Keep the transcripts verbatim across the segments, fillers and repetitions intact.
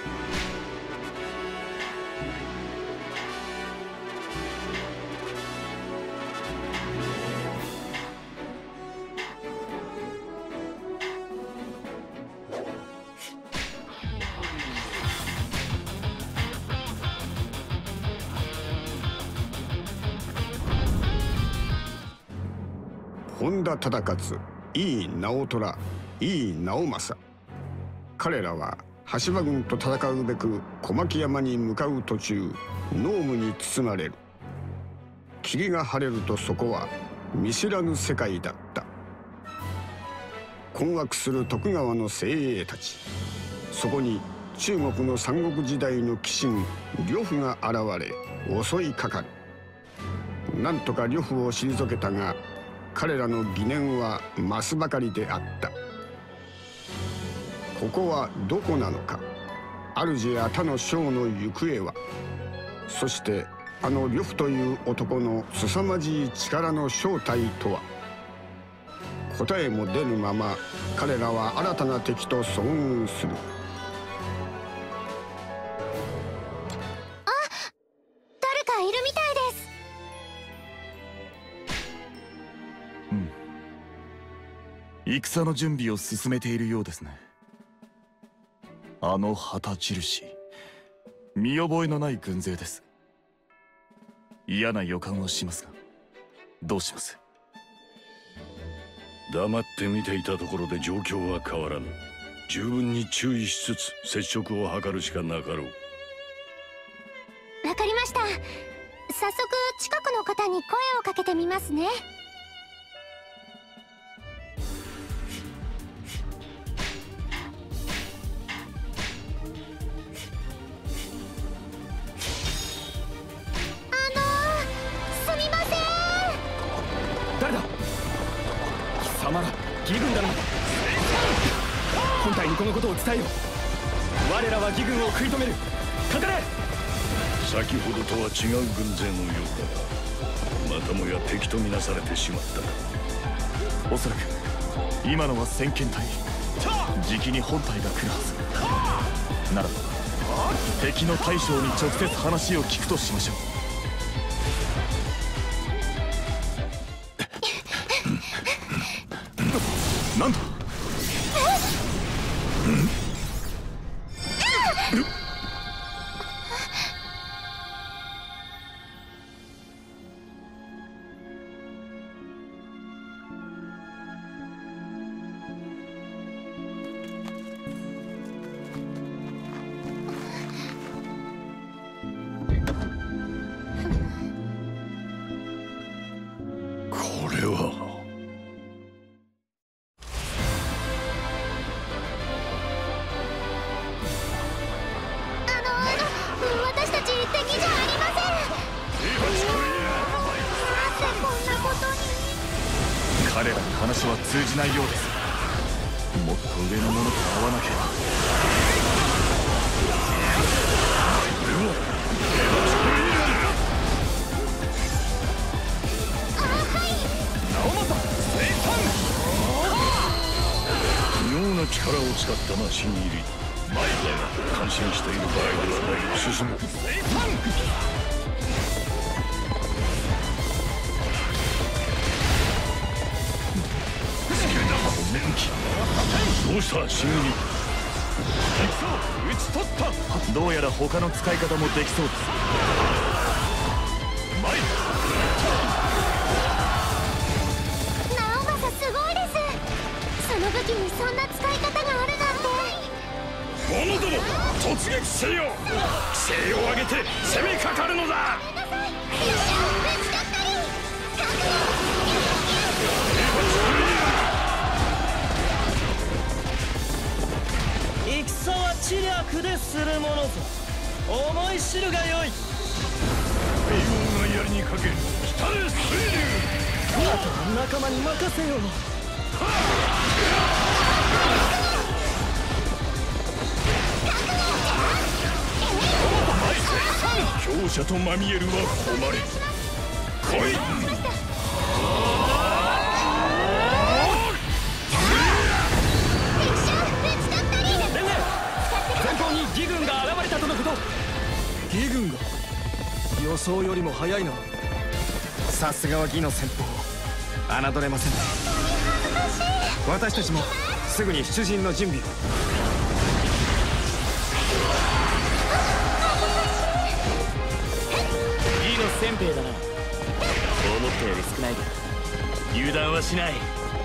本田忠勝、井伊直虎、井伊直政、彼らは羽柴軍と戦うべく小牧山に向かう途中、濃霧に包まれる。霧が晴れるとそこは見知らぬ世界だった。困惑する徳川の精鋭たち、そこに中国の三国時代の鬼神呂布が現れ襲いかかる。なんとか呂布を退けたが、彼らの疑念は増すばかりであった。ここはどこなのか、主や他の将の行方は、そしてあの呂布という男の凄まじい力の正体とは。答えも出ぬまま彼らは新たな敵と遭遇する。 あ、誰かいるみたいです。 戦の準備を進めているようですね。あの旗印、見覚えのない軍勢です。嫌な予感はしますが、どうします？ 黙って見ていたところで状況は変わらぬ。十分に注意しつつ接触を図るしかなかろう。 わかりました。早速近くの方に声をかけてみますね。 貴様ら義軍だな。本隊にこのことを伝えよう。我らは義軍を食い止める。かかれ。 先ほどとは違う軍勢のようだが、またもや敵とみなされてしまった。 おそらく今のは先遣隊、じきに本隊が来るはずならば、敵の大将に直接話を聞くとしましょう。なんだ？ これは。 彼らに話は通じないようです。もっと上の者と会わなければ。 妙な力を使ったな、新入り。前だが感心している場合ではない。進む。どうした新入り。 撃ち取った。どうやら他の使い方もできそうです。前直政すごいです。その武器にそんな使い方があるなんて。 者ども突撃せよ。精鋭を挙げて攻めかかるのだ。 戦は知略でするものぞ。思い知るがよい。 冥王が槍にかけ、来たれ水流。 あとは仲間に任せよう。 強者とまみえるは誉れ。来い。 前方に義軍が現れたとのこと。 義軍が予想よりも早いな。さすがは義の戦法、侮れません。私たちもすぐに出陣の準備を。 義の先兵だな。思ったより少ないが油断はしない。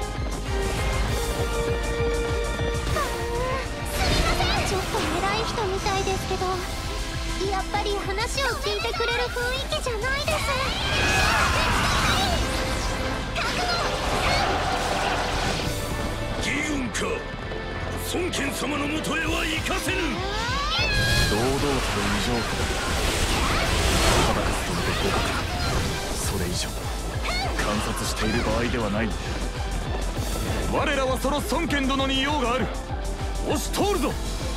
ちょっと偉い人みたいですけど、やっぱり話を聞いてくれる雰囲気じゃないです。 義軍か。孫権様のもとへは行かせぬ。 堂々と異常か。ただかつとので互角、それ以上観察している場合ではない。我らはその孫権殿に用がある。押し通るぞ。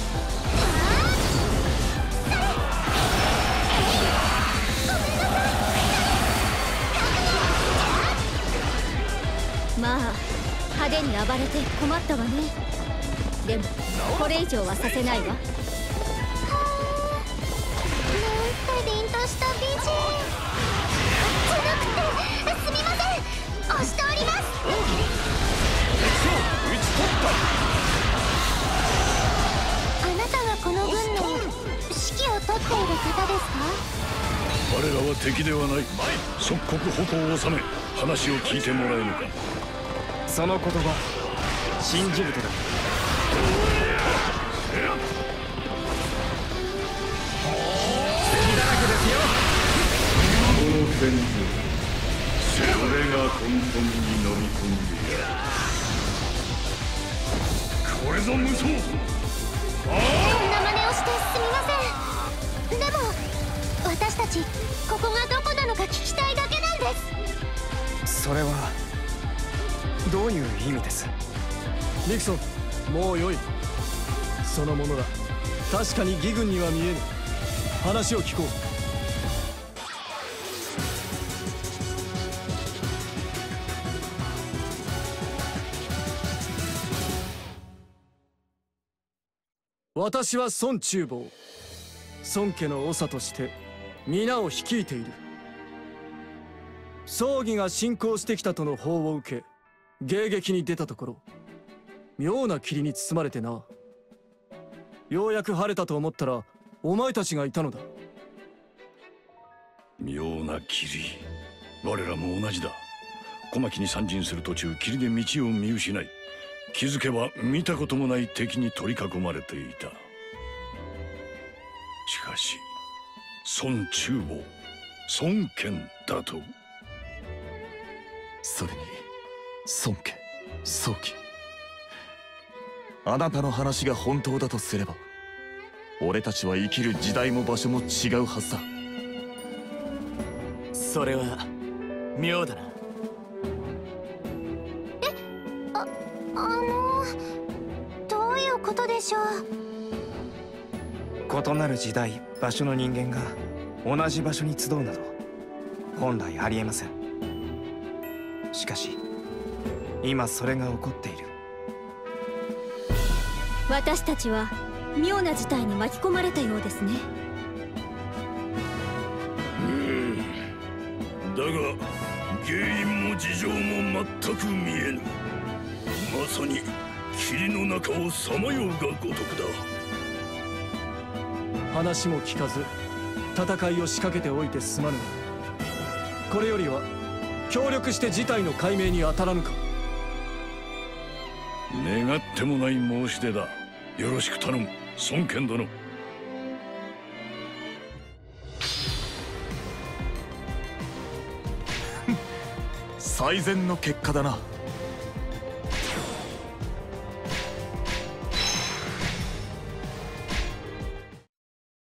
まあ派手に暴れて困ったわね。でもこれ以上はさせないわ。 なんて凛とした美人じゃなくて、すみません、押しております。あなたがこの軍の指揮を執っている方ですか？ 我らは敵ではない。即刻矛を収め話を聞いてもらえぬか。 その言葉信じるとだ。敵だらけですよ。 この戦場、それが根本に飲み込んでやる。これぞ無双。 こんな真似をしてすみません。でも私たちここがどこなのか聞きたいだけなんです。 それはどういう意味です？ ニクソン、もうよい。そのものだ。確かに義軍には見えぬ。話を聞こう。私は孫中坊、孫家の長として皆を率いている。葬儀が進行してきたとの報を受け迎撃に出たところ、妙な霧に包まれてな。ようやく晴れたと思ったらお前たちがいたのだ。 妙な霧、我らも同じだ。小牧に参陣する途中、霧で道を見失い、気づけば見たこともない敵に取り囲まれていた。しかし孫中坊、孫権だと。 それに孫家、宗家、あなたの話が本当だとすれば、俺たちは生きる時代も場所も違うはずだ。 それは妙だな。 あのどういうことでしょう？ 異なる時代場所の人間が同じ場所に集うなど本来ありえません。しかし今それが起こっている。 私たちは妙な事態に巻き込まれたようですね。 うんだが原因も事情も全く見えぬ。まさに霧の中をさまようがごとくだ。 話も聞かず戦いを仕掛けておいてすまぬ。これよりは協力して事態の解明に当たらぬか。 願ってもない申し出だ。よろしく頼む、孫権殿。 最善の結果だな。